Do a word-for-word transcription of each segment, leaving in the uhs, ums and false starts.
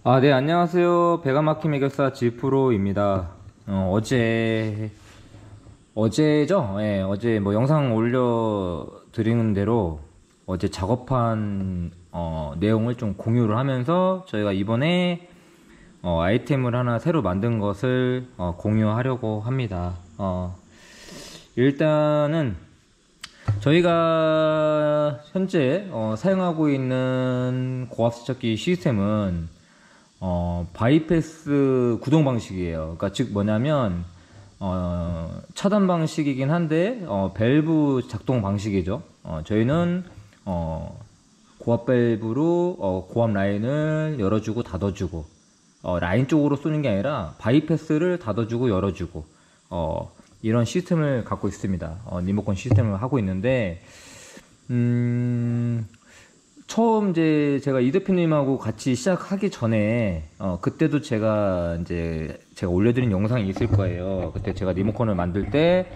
아, 네, 안녕하세요. 배가마킴 해결사 지프로입니다. 어, 어제, 어제죠? 예, 어제 뭐 영상 올려드리는 대로 어제 작업한, 어, 내용을 좀 공유를 하면서 저희가 이번에, 어, 아이템을 하나 새로 만든 것을, 어, 공유하려고 합니다. 어, 일단은 저희가 현재, 어, 사용하고 있는 고압 세척기 시스템은 어, 바이패스 구동 방식이에요. 그러니까 즉 뭐냐면 어, 차단 방식이긴 한데 어, 밸브 작동 방식이죠. 어, 저희는 어, 고압 밸브로 어, 고압 라인을 열어주고 닫아주고 어, 라인 쪽으로 쏘는 게 아니라 바이패스를 닫아주고 열어주고 어, 이런 시스템을 갖고 있습니다. 어, 리모컨 시스템을 하고 있는데 음, 처음 이제 제가 이 대표님하고 같이 시작하기 전에 어 그때도 제가 이제 제가 올려드린 영상이 있을 거예요. 그때 제가 리모컨을 만들 때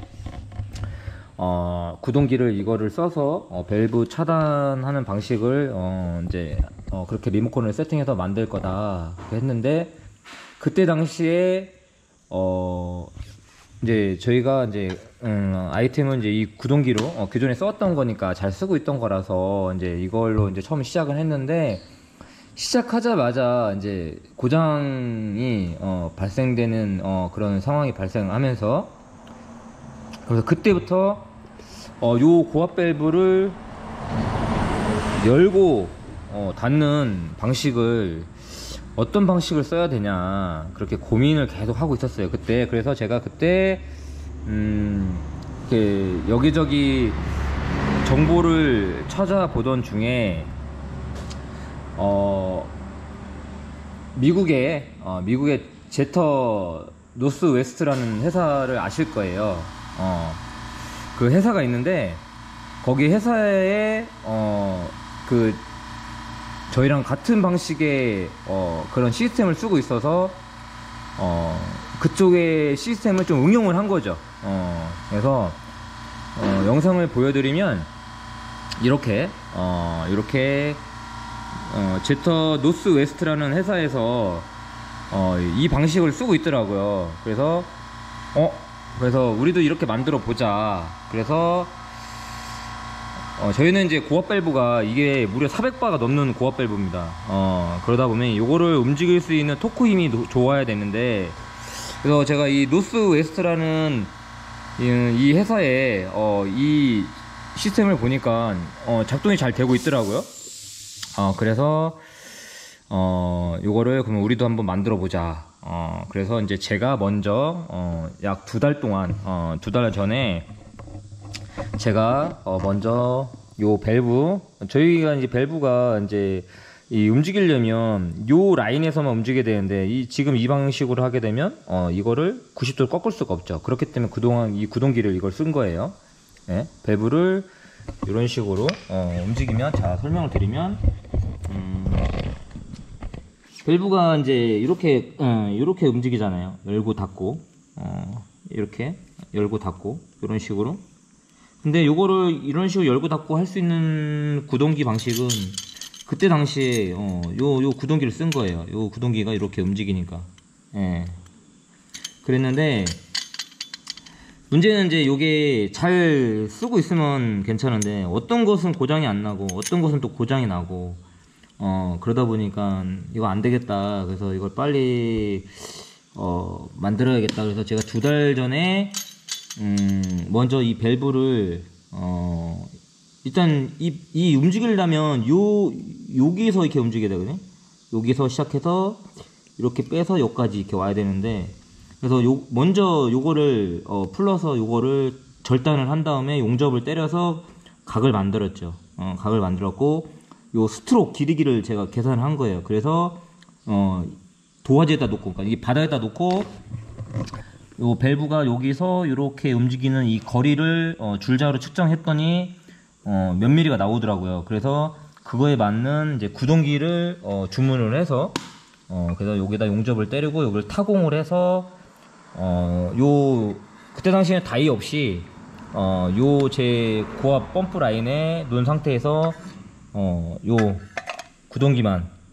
어 구동기를 이거를 써서 어 밸브 차단하는 방식을 어 이제 어 그렇게 리모컨을 세팅해서 만들 거다 했는데 그때 당시에 어 이제 저희가 이제 음, 아이템은 이제 이 구동기로 어, 기존에 써왔던 거니까 잘 쓰고 있던 거라서 이제 이걸로 이제 처음 시작을 했는데 시작하자마자 이제 고장이 어, 발생되는 어, 그런 상황이 발생하면서 그래서 그때부터 어, 요 고압 밸브를 열고 어, 닫는 방식을 어떤 방식을 써야 되냐 그렇게 고민을 계속 하고 있었어요 그때. 그래서 제가 그때 음 이렇게 여기저기 정보를 찾아보던 중에 어 미국의 어 미국의 제터 노스 웨스트라는 회사를 아실 거예요. 어 그 회사가 있는데 거기 회사에 어그 저희랑 같은 방식의 어, 그런 시스템을 쓰고 있어서 어, 그쪽의 시스템을 좀 응용을 한 거죠. 어, 그래서 어, 영상을 보여드리면 이렇게 어, 이렇게 어, 제터 노스 웨스트라는 회사에서 어, 이 방식을 쓰고 있더라고요. 그래서 어 그래서 우리도 이렇게 만들어 보자. 그래서 어, 저희는 이제 고압 밸브가 이게 무려 사백 바가 넘는 고압 밸브입니다. 어, 그러다 보면 요거를 움직일 수 있는 토크 힘이 노, 좋아야 되는데 그래서 제가 이 노스 웨스트라는 이, 이 회사에 어, 이 시스템을 보니까 어, 작동이 잘 되고 있더라고요. 어, 그래서 어, 요거를 그러면 우리도 한번 만들어 보자. 어, 그래서 이제 제가 먼저 어, 약 두 달 동안 어, 두 달 전에 제가 어 먼저 요 밸브 저희가 이제 밸브가 이제 이 움직이려면 요 라인에서만 움직여야 되는데 이 지금 이 방식으로 하게 되면 어 이거를 구십 도를 꺾을 수가 없죠. 그렇기 때문에 그동안 이 구동기를 이걸 쓴 거예요. 네, 밸브를 이런 식으로 어 움직이면 자 설명을 드리면 음 밸브가 이제 이렇게 어, 이렇게 움직이잖아요. 열고 닫고 어 이렇게 열고 닫고 이런 식으로. 근데 요거를 이런 식으로 열고 닫고 할 수 있는 구동기 방식은 그때 당시에 어, 요, 요 구동기를 쓴 거예요. 요 구동기가 이렇게 움직이니까. 예. 그랬는데 문제는 이제 요게 잘 쓰고 있으면 괜찮은데 어떤 것은 고장이 안 나고 어떤 것은 또 고장이 나고 어 그러다 보니까 이거 안 되겠다. 그래서 이걸 빨리 어 만들어야겠다. 그래서 제가 두 달 전에 음, 먼저 이 밸브를, 어, 일단, 이, 이 움직이려면, 요, 여기서 이렇게 움직여야 되거든요? 여기서 시작해서, 이렇게 빼서 여기까지 이렇게 와야 되는데, 그래서 요, 먼저 요거를, 어, 풀러서 요거를 절단을 한 다음에 용접을 때려서 각을 만들었죠. 어, 각을 만들었고, 요 스트로크 길이기를 제가 계산을 한 거예요. 그래서, 어, 도화지에다 놓고, 그러니까 이 바닥에다 놓고, 요 밸브가 여기서 이렇게 움직이는 이 거리를 어, 줄자로 측정했더니 어, 몇 미리가 나오더라고요. 그래서 그거에 맞는 이제 구동기를 어, 주문을 해서 어, 그래서 여기다 용접을 때리고 여기를 타공을 해서 어, 요 그때 당시에는 다이 없이 어, 요 제 고압 펌프 라인에 놓은 상태에서 어, 요 구동기만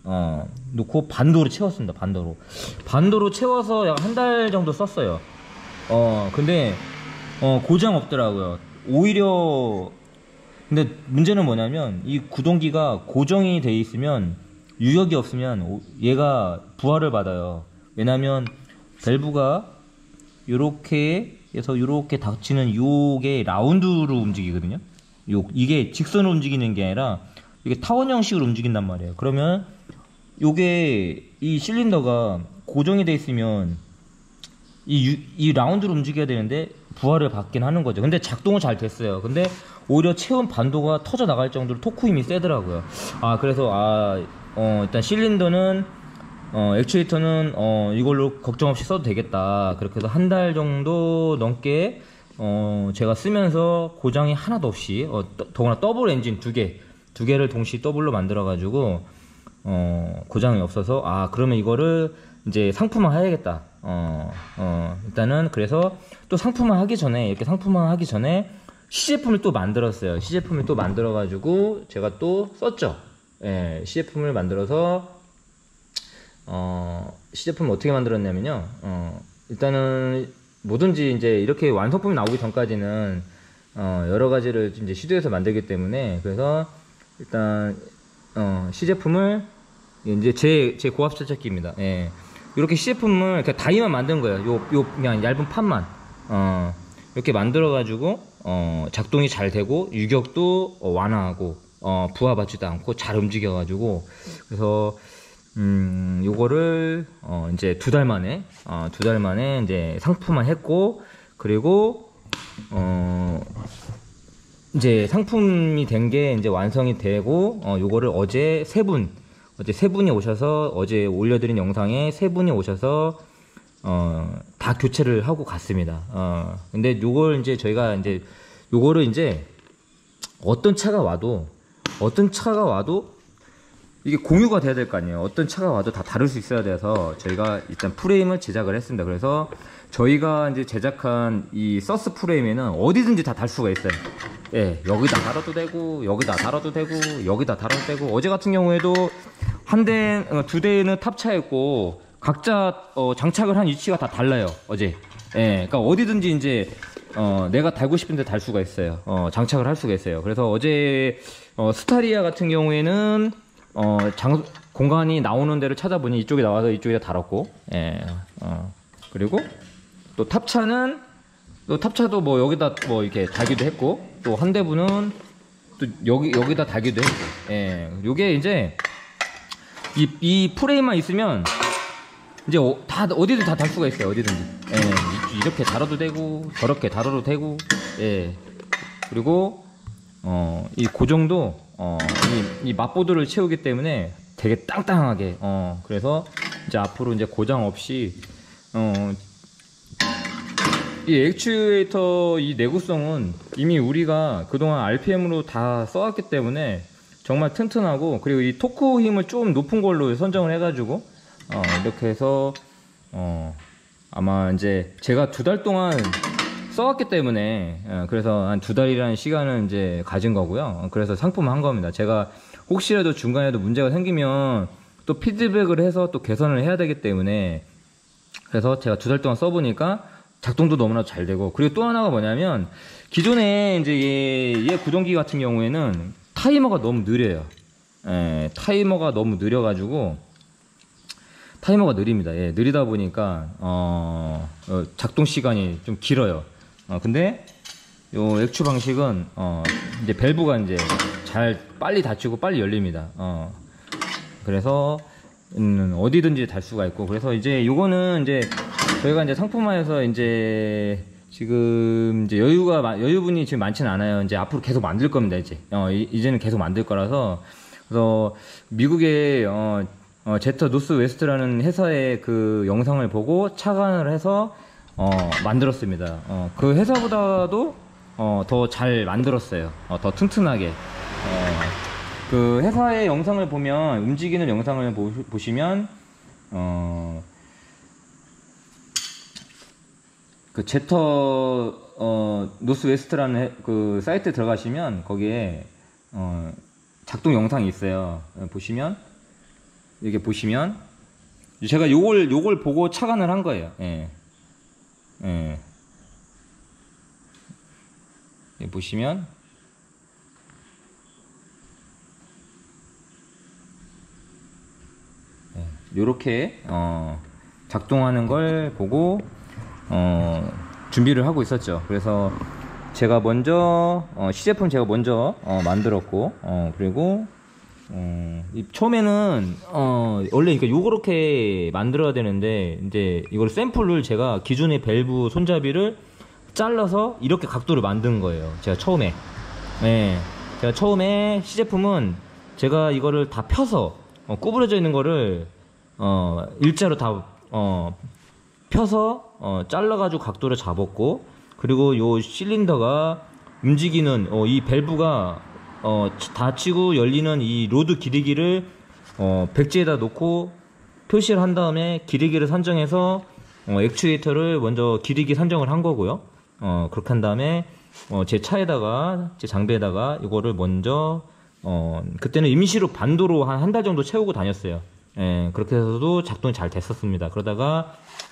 어, 놓고 반도로 채웠습니다. 반도로. 반도로 채워서 약 한 달 정도 썼어요. 어, 근데, 어, 고장 없더라고요. 오히려, 근데 문제는 뭐냐면, 이 구동기가 고정이 돼 있으면, 유격이 없으면, 얘가 부하를 받아요. 왜냐면, 밸브가, 요렇게 해서 요렇게 닫히는 요게 라운드로 움직이거든요. 요, 이게 직선으로 움직이는 게 아니라, 이게 타원 형식으로 움직인단 말이에요. 그러면, 요게 이 실린더가 고정이 돼 있으면 이, 유, 이 라운드로 움직여야 되는데 부하를 받긴 하는 거죠. 근데 작동은 잘 됐어요. 근데 오히려 채운 반도가 터져 나갈 정도로 토크 힘이 세더라고요. 아 그래서 아 어, 일단 실린더는 어, 액추에이터는 어, 이걸로 걱정 없이 써도 되겠다. 그렇게 해서 한 달 정도 넘게 어, 제가 쓰면서 고장이 하나도 없이 어, 더구나 더블 엔진 두 개, 두 개를 동시 더블로 만들어 가지고 어, 고장이 없어서, 아, 그러면 이거를 이제 상품화 해야겠다. 어, 어, 일단은 그래서 또 상품화 하기 전에, 이렇게 상품화 하기 전에 시제품을 또 만들었어요. 시제품을 또 만들어가지고 제가 또 썼죠. 예, 시제품을 만들어서, 어, 시제품을 어떻게 만들었냐면요. 어, 일단은 뭐든지 이제 이렇게 완성품이 나오기 전까지는, 어, 여러 가지를 이제 시도해서 만들기 때문에, 그래서 일단, 어, 시제품을 이제 제, 제 고압 세척기입니다. 예. 이렇게 시제품을 그냥 다이만 만든 거예요. 요, 요, 그냥 얇은 판만. 어, 이렇게 만들어가지고, 어, 작동이 잘 되고, 유격도 어, 완화하고, 어, 부하받지도 않고, 잘 움직여가지고, 그래서, 음, 요거를, 어, 이제 두 달 만에, 어, 두 달 만에 이제 상품화 했고, 그리고, 어, 이제 상품이 된 게 이제 완성이 되고, 어, 요거를 어제 세 분, 어제 세 분이 오셔서, 어제 올려드린 영상에 세 분이 오셔서, 어, 다 교체를 하고 갔습니다. 어, 근데 요걸 이제 저희가 이제, 요거를 이제, 어떤 차가 와도, 어떤 차가 와도, 이게 공유가 돼야 될 거 아니에요. 어떤 차가 와도 다 다를 수 있어야 돼서, 저희가 일단 프레임을 제작을 했습니다. 그래서, 저희가 이제 제작한 이 서스 프레임에는 어디든지 다 달 수가 있어요. 예, 여기다 달아도 되고, 여기다 달아도 되고, 여기다 달아도 되고, 어제 같은 경우에도 한 대, 두 대는 탑차였고, 각자 어, 장착을 한 위치가 다 달라요, 어제. 예, 그러니까 어디든지 이제, 어, 내가 달고 싶은데 달 수가 있어요. 어, 장착을 할 수가 있어요. 그래서 어제, 어, 스타리아 같은 경우에는, 어, 장, 공간이 나오는 데를 찾아보니 이쪽에 나와서 이쪽에다 달았고, 예, 어, 그리고 또 탑차는, 또 탑차도 뭐 여기다 뭐 이렇게 달기도 했고, 또 한 대분은 또 여기, 여기다 달기도 했고, 예, 요게 이제, 이, 이 프레임만 있으면, 이제 어, 다, 어디든 다 달 수가 있어요, 어디든지. 예, 이렇게 달아도 되고, 저렇게 달아도 되고, 예, 그리고, 어, 이 고정도, 어, 이, 이 맞보드를 채우기 때문에 되게 땅땅하게, 어, 그래서 이제 앞으로 이제 고장 없이, 어, 이 액추에이터 이 내구성은 이미 우리가 그동안 알피엠으로 다 써왔기 때문에 정말 튼튼하고, 그리고 이 토크 힘을 좀 높은 걸로 선정을 해가지고, 어, 이렇게 해서, 어, 아마 이제 제가 두 달 동안 써왔기 때문에, 어, 그래서 한 두 달이라는 시간을 이제 가진 거고요. 그래서 상품을 한 겁니다. 제가 혹시라도 중간에도 문제가 생기면 또 피드백을 해서 또 개선을 해야 되기 때문에, 그래서 제가 두 달 동안 써보니까 작동도 너무나 잘 되고, 그리고 또 하나가 뭐냐면, 기존에 이제 얘, 얘 구동기 같은 경우에는 타이머가 너무 느려요. 예, 타이머가 너무 느려가지고, 타이머가 느립니다. 예, 느리다 보니까, 어, 어, 작동 시간이 좀 길어요. 어, 근데, 요 액추 방식은, 어, 이제 밸브가 이제 잘 빨리 닫히고 빨리 열립니다. 어, 그래서, 음, 어디든지 달 수가 있고, 그래서 이제 요거는 이제, 저희가 이제 상품화해서 이제 지금 이제 여유가 여유분이 지금 많지는 않아요. 이제 앞으로 계속 만들 겁니다. 이제 어, 이, 이제는 계속 만들 거라서, 그래서 미국의 어, 어, 제터 노스 웨스트라는 회사의 그 영상을 보고 착안을 해서 어, 만들었습니다. 어, 그 회사보다도 어, 더 잘 만들었어요. 어, 더 튼튼하게. 어, 그 회사의 영상을 보면, 움직이는 영상을 보, 보시면 어. 그 제터 어 노스웨스트라는 해, 그 사이트에 들어가시면 거기에 어 작동 영상이 있어요. 보시면 이렇게 보시면 제가 요걸 요걸 보고 착안을 한 거예요. 예. 예. 여기 보시면 예. 요렇게 어 작동하는 걸 보고 어 준비를 하고 있었죠. 그래서 제가 먼저 어 시제품 제가 먼저 어 만들었고 어 그리고 어, 이 처음에는 어 원래 그러니까 요렇게 만들어야 되는데 이제 이걸 샘플을 제가 기존의 밸브 손잡이를 잘라서 이렇게 각도를 만든 거예요. 제가 처음에 네, 제가 처음에 시제품은 제가 이거를 다 펴서 어, 구부러져 있는 거를 어 일자로 다 어 펴서 어 잘라가지고 각도를 잡았고, 그리고 요 실린더가 움직이는 어, 이 밸브가 어, 닫히고 열리는 이 로드 길이기를 어, 백지에다 놓고 표시를 한 다음에 길이기를 선정해서 어, 액추에이터를 먼저 길이기 선정을 한 거고요. 어, 그렇게 한 다음에 어, 제 차에다가 제 장비에다가 이거를 먼저 어, 그때는 임시로 반도로 한 한 달 정도 채우고 다녔어요. 예, 그렇게 해서도 작동이 잘 됐었습니다. 그러다가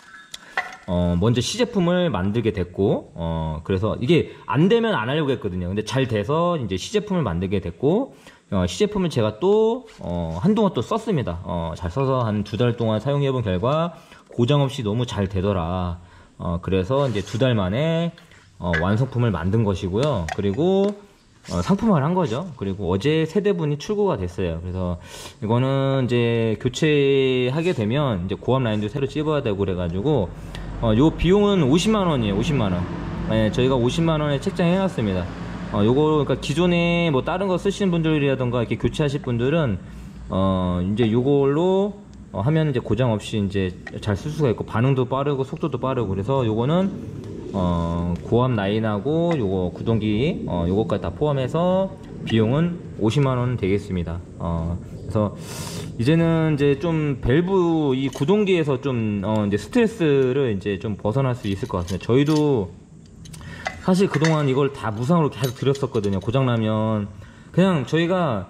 어, 먼저 시제품을 만들게 됐고, 어, 그래서 이게 안 되면 안 하려고 했거든요. 근데 잘 돼서 이제 시제품을 만들게 됐고, 어, 시제품을 제가 또, 어, 한동안 또 썼습니다. 어, 잘 써서 한 두 달 동안 사용해 본 결과, 고장 없이 너무 잘 되더라. 어, 그래서 이제 두 달 만에, 어, 완성품을 만든 것이고요. 그리고, 어, 상품화를 한 거죠. 그리고 어제 세 대분이 출고가 됐어요. 그래서 이거는 이제 교체하게 되면 이제 고압 라인도 새로 찝어야 되고 그래가지고, 어, 요 비용은 오십만 원이에요. 오십만 원. 네, 저희가 오십만 원에 책정해 놨습니다. 어, 요거, 그러니까 기존에 뭐 다른 거 쓰시는 분들이라던가 이렇게 교체하실 분들은, 어, 이제 요걸로 어, 하면 이제 고장 없이 이제 잘 쓸 수가 있고, 반응도 빠르고, 속도도 빠르고, 그래서 요거는, 어, 고압 라인하고 요거 구동기, 어, 요거까지 다 포함해서 비용은 오십만 원 되겠습니다. 어, 그래서 이제는 이제 좀 밸브 이 구동기에서 좀 어 이제 스트레스를 이제 좀 벗어날 수 있을 것 같습니다. 저희도 사실 그동안 이걸 다 무상으로 계속 드렸었거든요. 고장나면 그냥 저희가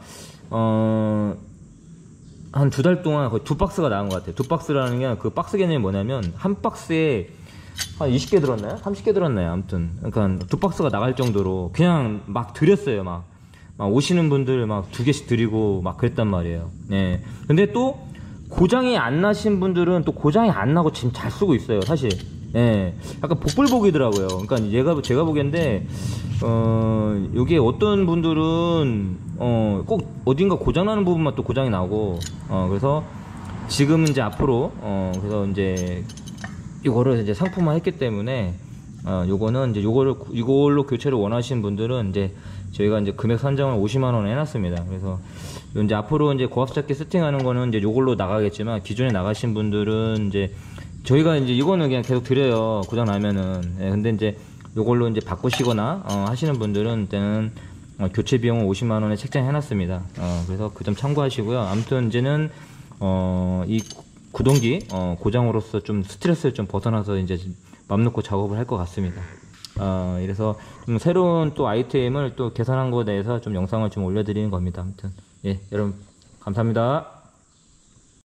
어 한 두 달 동안 거의 두 박스가 나온 것 같아요. 두 박스라는 게 그 박스 개념이 뭐냐면 한 박스에 한 이십 개 들었나요? 삼십 개 들었나요? 아무튼 그러니까 두 박스가 나갈 정도로 그냥 막 드렸어요. 막 막 오시는 분들 막 두 개씩 드리고 막 그랬단 말이에요. 네. 근데 또 고장이 안 나신 분들은 또 고장이 안 나고 지금 잘 쓰고 있어요, 사실. 예. 네. 약간 복불복이더라고요. 그러니까 얘가 제가 보기엔데 어 요게 어떤 분들은 어 꼭 어딘가 고장 나는 부분만 또 고장이 나고 어 그래서 지금 이제 앞으로 어 그래서 이제 이거를 이제 상품화 했기 때문에 어 요거는 이제 요거를 이걸로 교체를 원하시는 분들은 이제 저희가 이제 금액 산정을 오십만 원에 해놨습니다. 그래서 이제 앞으로 이제 고압잡기 세팅하는 거는 이제 요걸로 나가겠지만, 기존에 나가신 분들은 이제 저희가 이제 이거는 그냥 계속 드려요. 고장 나면은. 예, 근데 이제 요걸로 이제 바꾸시거나 어, 하시는 분들은 일단은 어, 교체 비용은 오십만 원에 책정해놨습니다. 어, 그래서 그 점 참고하시고요. 아무튼 이제는 어, 이 구동기 어, 고장으로서 좀 스트레스를 좀 벗어나서 이제 맘 놓고 작업을 할 것 같습니다. 어, 이래서 좀 새로운 또 아이템을 또 개선한 거에 대해서 좀 영상을 좀 올려드리는 겁니다. 아무튼 예, 여러분 감사합니다.